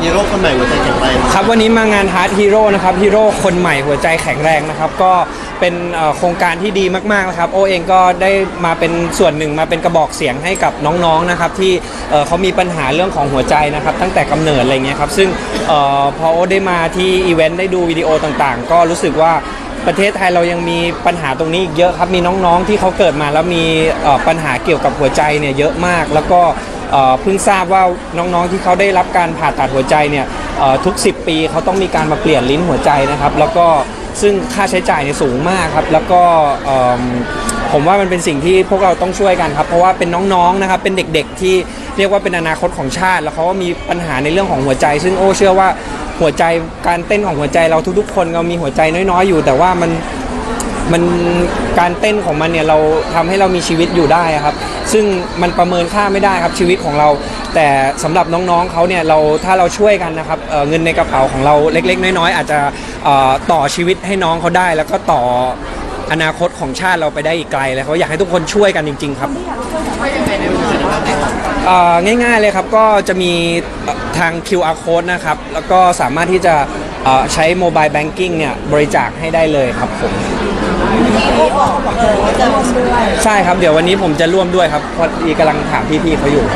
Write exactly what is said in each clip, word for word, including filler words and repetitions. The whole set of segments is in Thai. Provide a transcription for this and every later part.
ฮีโร่คนใหม่หัวใจแข็งแรงครับวันนี้มางานฮาร์ดฮีโร่นะครับฮีโร่คนใหม่หัวใจแข็งแรงนะครับก็เป็นโครงการที่ดีมากๆนะครับโอเองก็ได้มาเป็นส่วนหนึ่งมาเป็นกระบอกเสียงให้กับน้องๆนะครับที่เขามีปัญหาเรื่องของหัวใจนะครับตั้งแต่กำเนิดอะไรเงี้ยครับซึ่งพอโอได้มาที่อีเวนต์ได้ดูวิดีโอต่างๆก็รู้สึกว่าประเทศไทยเรายังมีปัญหาตรงนี้อีกเยอะครับมีน้องๆที่เขาเกิดมาแล้วมีปัญหาเกี่ยวกับหัวใจเนี่ยเยอะมากแล้วก็เพิ่งทราบว่าน้องๆที่เขาได้รับการผ่าตัดหัวใจเนี่ยทุกสิบปีเขาต้องมีการมาเปลี่ยนลิ้นหัวใจนะครับแล้วก็ซึ่งค่าใช้จ่ายเนี่ยสูงมากครับแล้วก็ผมว่ามันเป็นสิ่งที่พวกเราต้องช่วยกันครับเพราะว่าเป็นน้องๆนะครับเป็นเด็กๆที่เรียกว่าเป็นอนาคตของชาติแล้วเขาก็มีปัญหาในเรื่องของหัวใจซึ่งโอ้เชื่อว่าหัวใจการเต้นของหัวใจเราทุกๆคนเรามีหัวใจน้อยๆอยู่แต่ว่ามันมันการเต้นของมันเนี่ยเราทำให้เรามีชีวิตอยู่ได้ครับซึ่งมันประเมินค่าไม่ได้ครับชีวิตของเราแต่สำหรับน้องๆเขาเนี่ยเราถ้าเราช่วยกันนะครับ เ, เงินในกระเป๋าของเราเล็กๆน้อยๆอาจจะต่อชีวิตให้น้องเขาได้แล้วก็ต่ออนาคตของชาติเราไปได้อีกไกลเลยเขาอยากให้ทุกคนช่วยกันจริงๆครับง่ายๆเลยครับก็จะมีทาง คิว อาร์ Code นะครับแล้วก็สามารถที่จะใช้โมบายแบงกิ้งเนี่ยบริจาคให้ได้เลยครับผมใช่ครับเดี๋ยววันนี้ผมจะร่วมด้วยครับพอดีกำลังถามพี่ๆเขาอยู่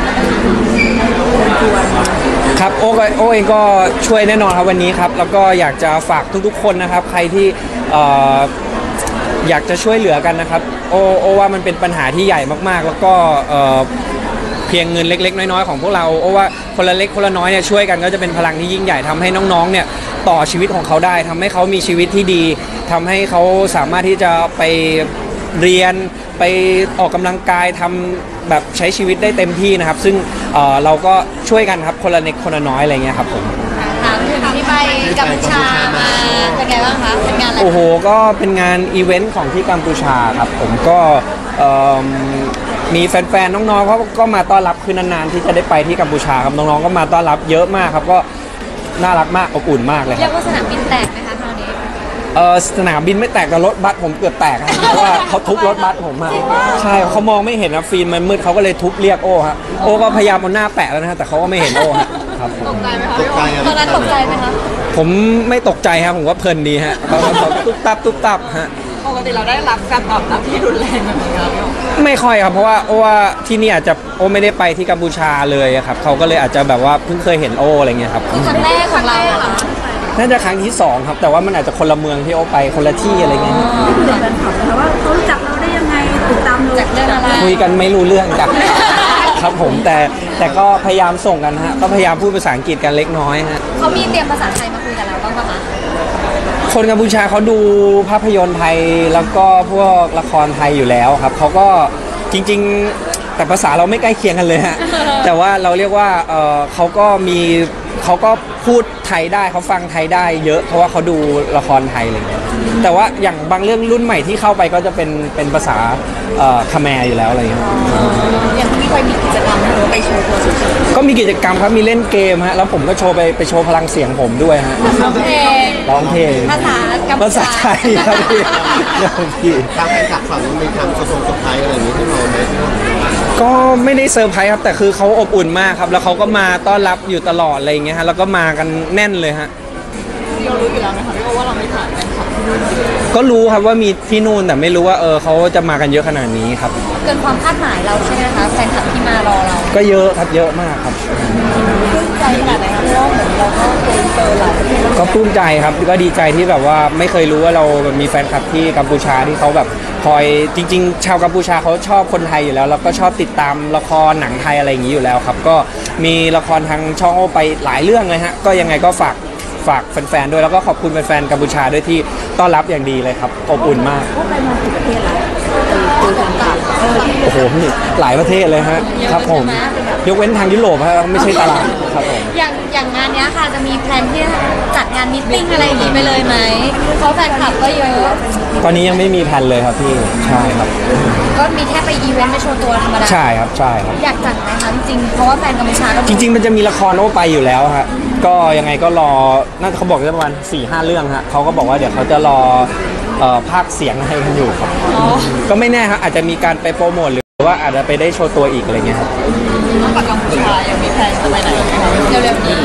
ครับโอ้โอ้เองก็ช่วยแน่นอนครับวันนี้ครับแล้วก็อยากจะฝากทุกๆคนนะครับใครที่อยากจะช่วยเหลือกันนะครับโอ้โอ้ว่ามันเป็นปัญหาที่ใหญ่มากๆแล้วก็เพียงเงินเล็กๆน้อยๆของพวกเราโอ้ว่าคนละเล็กคนละน้อยเนี่ยช่วยกันก็จะเป็นพลังที่ยิ่งใหญ่ทำให้น้องๆเนี่ยต่อชีวิตของเขาได้ทำให้เขามีชีวิตที่ดีทำให้เขาสามารถที่จะไปเรียนไปออกกำลังกายทำแบบใช้ชีวิตได้เต็มที่นะครับซึ่ง เ, เราก็ช่วยกันครับคนละเล็กคนละน้อยอะไรเงี้ยครับผมถามถึงที่ไปกัมพูชามาเป็นไงบ้างคะเป็นงานอะไรโอ้โหก็เป็นงานอีเวนต์ของที่กัมพูชาครับผมก็มีแฟนๆน้องๆเขาก็มาต้อนรับคือนานๆที่จะได้ไปที่กัมพูชาครับน้องๆก็มาต้อนรับเยอะมากครับก็น่ารักมากอบอุ่นมากเลยเรียกว่าสนามบินแตกไหมคะคราวนี้เออสนามบินไม่แตกแต่รถบัสผมเกือบแตกครับเพราะว่าเขาทุบรถบัสผมมาใช่เขามองไม่เห็นนะฟิล์มมันมืดเขาก็เลยทุบเรียกโอ้ฮะโอ้ก็พยายามเอาหน้าแปะแล้วนะฮะแต่เขาก็ไม่เห็นโอ้ฮะครับตกใจไหมคะตอนนั้นตกใจไหมคะผมไม่ตกใจครับผมว่าเพลินดีฮะเขาเขาตุ๊บตับตุ๊บตับฮะปกติเราได้รับการตอบรับที่รุนแรงแบบนี้ครับไม่ค่อยครับเพราะว่าโอ้ว่าที่นี่อาจจะโอ้ไม่ได้ไปที่กัมพูชาเลยครับเขาก็เลยอาจจะแบบว่าเพิ่งเคยเห็นโอ้อะไรเงี้ยครับครั้งแรกของเราค่ะน่าจะครั้งที่สองครับแต่ว่ามันอาจจะคนละเมืองที่โอ้ไปคนละที่อะไรเงี้ยที่เด็กแฟนคลับนะคะว่าเขารู้จักเราได้ยังไงติดตามเราจากเรื่องอะไรคุยกันไม่รู้เรื่องกันครับผมแต่แต่ก็พยายามส่งกันฮะก็พยายามพูดภาษาอังกฤษกันเล็กน้อยฮะเขามีเตรียมภาษาไทยมาคุยกับเราบ้างปะคะคนกัมพูชาเขาดูภาพยนตร์ไทยแล้วก็พวกละครไทยอยู่แล้วครับเขาก็จริงๆแต่ภาษาเราไม่ใกล้เคียงกันเลยฮะแต่ว่าเราเรียกว่าเออเขาก็มีเขาก็พูดไทยได้เขาฟังไทยได้เยอะเพราะว่าเขาดูละครไทยอะไรเงี้ยแต่ว่าอย่างบางเรื่องรุ่นใหม่ที่เข้าไปก็จะเป็นเป็นภาษาคาแมร์อยู่แล้วอะไรเงี้ยอย่างที่เคยมีกิจกรรมไปโชว์ตัวสุดก็มีกิจกรรมครับมีเล่นเกมฮะแล้วผมก็โชว์ไปไปโชว์พลังเสียงผมด้วยฮะร้องเพลงร้องเพลงภาษากัมพูชาภาษาไทยครับพี่พี่ทางแฟนคลับฝั่งนู้นมีทำโชว์สุดท้ายอะไรอย่างนี้ที่เราไหมก็ไม่ได้เซอร์ไพรส์ครับแต่คือเขาอบอุ่นมากครับแล้วเขาก็มาต้อนรับอยู่ตลอดอะไรอย่างเงี้ยฮะแล้วก็มากันแน่นเลยฮะเรารู้อยู่แล้วไหมคะพี่โอว่าเราไม่ผ่านแฟนคลับที่นู่นก็รู้ครับว่ามีที่นู่นแต่ไม่รู้ว่าเออเขาจะมากันเยอะขนาดนี้ครับเกินความคาดหมายเราใช่ไหมคะแฟนคลับที่มารอเราก็เยอะครับเยอะมากครับปลื้มใจขนาดไหนคะเพราะว่าเหมือนเราก็เคยเจอหลายประเทศก็ปลื้มใจครับก็ดีใจที่แบบว่าไม่เคยรู้ว่าเรามีแฟนคลับที่กัมพูชาที่เขาแบบคอยจริงๆชาวกัมพูชาเขาชอบคนไทยอยู่แล้วแล้วก็ชอบติดตามละครหนังไทยอะไรอย่างนี้อยู่แล้วครับก็มีละครทางช่องโอไปหลายเรื่องเลยฮะก็ยังไงก็ฝากฝากแฟนๆด้วยแล้วก็ขอบคุณแฟนๆกัมพูชาด้วยที่ต้อนรับอย่างดีเลยครับอบอุ่นมากไปมากี่ประเทศแล้วโอ้โหพี่หลายประเทศเลยฮะครับผมยกเว้นทางยุโรปครับไม่ใช่ตลาดครับผมอย่างอย่างงานนี้ค่ะจะมีแพลนที่จัดงานมิทติ้งอะไรอย่างนี้ไปเลยไหมเพราะแฟนคลับก็เยอะตอนนี้ยังไม่มีแพลนเลยครับพี่ใช่ครับก็มีแค่ไปอีเวนต์ไปโชว์ตัวธรรมดาใช่ครับใช่ครับอยากจัดไหมคะจริงเพราะว่าแฟนกัมพูชาก็จริงๆมันจะมีละครโอ้ไปอยู่แล้วฮะก็ยังไงก็รอน่าจะเขาบอกจะประมาณ สี่ห้า เรื่องฮะเขาก็บอกว่าเดี๋ยวเขาจะรอภาคเสียงให้กันอยู่ครับก็ไม่แน่ครับอาจจะมีการไปโปรโมทหรือว่าอาจจะไปได้โชว์ตัวอีกอะไรเงี้ยครับนอกจากกัมพูชายังมีแพลนจะไปไหนเร็วๆนี้ต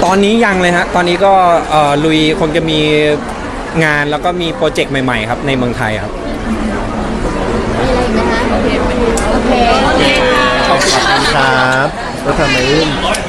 อนนี้ยังเลยฮะตอนนี้ก็เอ่อลุยคงจะมีงานแล้วก็มีโปรเจกต์ใหม่ๆครับในเมืองไทยครับมีอะไรอีกไหมคะโอเคโอเคขอบคุณครับแล้วทำไม